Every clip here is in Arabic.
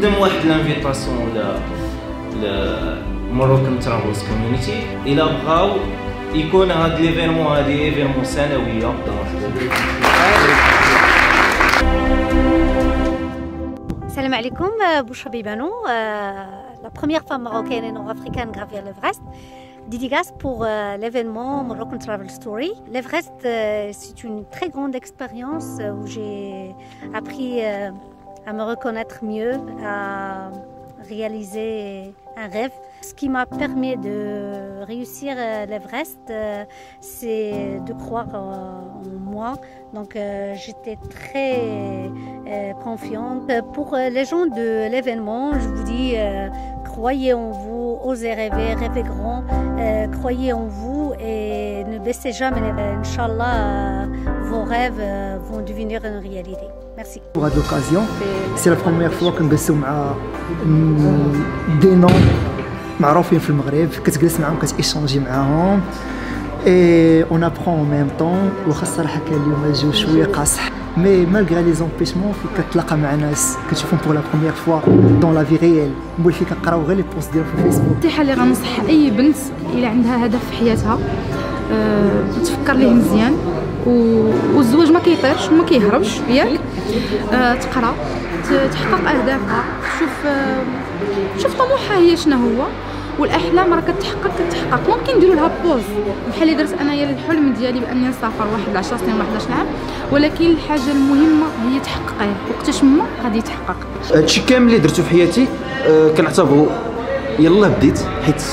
نقدم واحد لانفيتاسيون ل مروكان ترافلز كوميونيتي الا بغاو يكون هاد ليفينمون هادي ايفينمون سنويه. Salam alaikum, Bouchra Bibanou, la première femme marocaine et nord-africaine à gravir l'Everest. Dédicace pour l'événement Moroccan Travel Story. L'Everest, c'est une très grande expérience où j'ai appris à me reconnaître mieux, à réaliser un rêve. Ce qui m'a permis de réussir l'Everest, c'est de croire en moi. Donc j'étais très confiante. Pour les gens de l'événement, je vous dis croyez en vous, osez rêver, rêvez grand, croyez en vous et ne baissez jamais les bras. Inch'Allah, vos rêves vont devenir une réalité. Merci. Pour l'occasion, c'est la première fois que nous مع des noms معروفين في المغرب، كتجلس معاهم كتيشانجي معاهم et on apprend en même temps. واخا الصراحه كان اليوم الجو شويه قاصح مي مالغري لي زومبيشمون فيك كتلاقى مع ناس كتشوفهم بور لا بروميير فوا دون لا في ريال، مول فيك كنقراو غير لي بوست ديالهم في الفيسبوك. النصيحه اللي غنصح اي بنت الا عندها هدف في حياتها تفكر ليه مزيان، والزواج ما كيطيرش وما كيهربش ياك، تقرا تحقق اهدافها، تشوف طموحها هي شنو هو، والاحلام راه كتحقق. ممكن نديروا لها بوز بحال اللي درت انايا الحلم ديالي باني نسافر واحد 10 سنين ولا 11 عام، ولكن الحاجه المهمه هي تحققيه، وقتاش ما غادي يتحقق. هادشي كامل اللي درتو في حياتي كنعتبرو يلاه بديت، حيت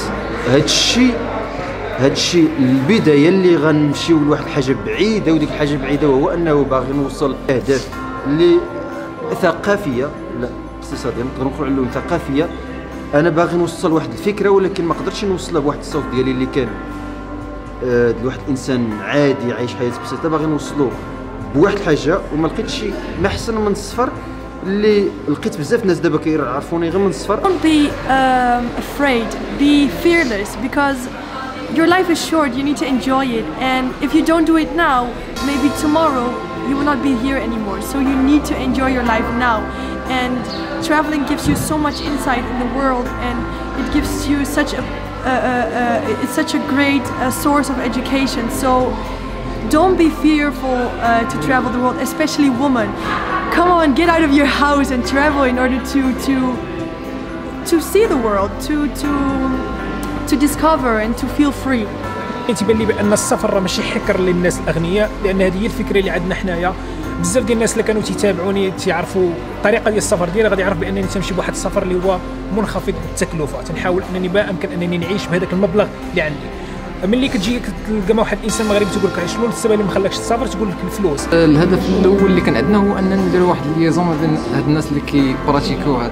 هادشي البدايه اللي غنمشيو لواحد الحاجه بعيده، وديك الحاجه بعيده وهو انه باغي نوصل اهداف اللي ثقافيه، لا اقتصاديه نقدر نقولوا عليهم ثقافيه. انا باغي نوصل واحد الفكره ولكن ما قدرتش نوصلها بواحد الصوت ديالي اللي كان لواحد الانسان عادي عايش حياه بسيطه، باغي نوصلو بواحد الحاجه وما لقيتش ما احسن من الصفر اللي لقيت بزاف الناس دابا كيعرفوني غير من الصفر. Don't be afraid, be fearless, because your life is short, you need to enjoy it, and if you don't do it now, maybe tomorrow you will not be here anymore. So you need to enjoy your life now, and traveling gives you so much insight in the world, and it gives you it's such a great source of education. So don't be fearful to travel the world, especially women. Come on, get out of your house and travel in order to see the world, to discover and to feel free. تيبان لي بان السفر راه ماشي حكر للناس الاغنياء، لان هذه هي الفكره اللي عندنا حنايا. بزاف ديال الناس اللي كانوا تيتابعوني تيعرفوا الطريقه ديال السفر ديالي، غادي يعرف بانني تمشي بواحد السفر اللي هو منخفض التكلفه، تنحاول انني ما امكن انني نعيش بهذاك المبلغ اللي عندي. ملي كتجي تلقى مع واحد الانسان مغربي تقول لك شنو السبب اللي ما خلاكش تسافر، تقول لك الفلوس. الهدف الاول اللي كان عندنا هو اننا نديروا واحد الليزون ما بين هاد الناس اللي كيبراتيكيو هاد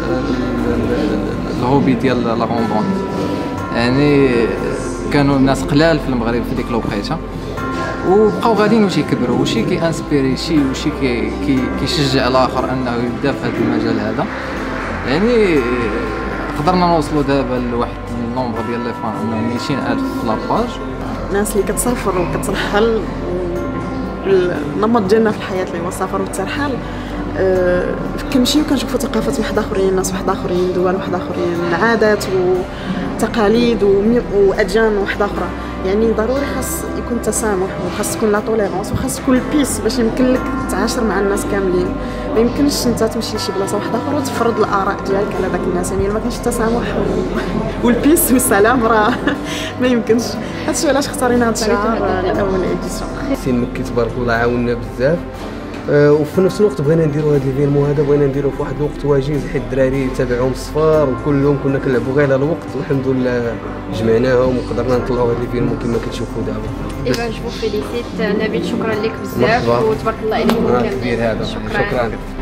الهوبي ديال لا روندون. يعني كانوا الناس قلال في المغرب في ديك الوقيته، وبقاو غاديين وشي كبروا، وشي كيانسبيري شي وشي كيشجع الاخر انه يبدا في هذا المجال هذا. يعني قدرنا نوصلوا دابا لواحد النومبر ديال لي فان 200,000 في لاباج. الناس اللي كتسافر وكترحل، النمط ديالنا في الحياه اللي هو السفر والترحال، كنمشيو كنشوفوا ثقافات واحد اخرين، ناس واحد اخرين، دول واحد اخرين، عادات وتقاليد واديان واحد اخرى. يعني ضروري خاص يكون تسامح، وخاص تكون لا طوليرونس، وخاص تكون البيس باش يمكن لك تعاشر مع الناس كاملين. ما يمكنش انت تمشي لشي بلاصه واحده اخرى وتفرض الاراء ديالك على داك الناس. يعني ما كاينش التسامح والبيس والسلام، راه ما يمكنش. هادشي علاش اختارينا هاد الشهر الاول اديسيون. سين مكي تبارك الله عاوننا بزاف، وفي نفس الوقت بغينا نديروا هذا ليفينمون هذا، بغينا نديروه في واحد الوقت وجيز، حيت الدراري تابعوهم الصفار وكلهم كنا كنلعبوا غير على الوقت، والحمد لله جمعناهم وقدرنا نطلعوا هذا ليفينمون كما كتشوفوا دابا. ايوا جو فيليسيت نبيل، شكرا لك بزاف وتبارك الله عليكم كاملين. شكرا.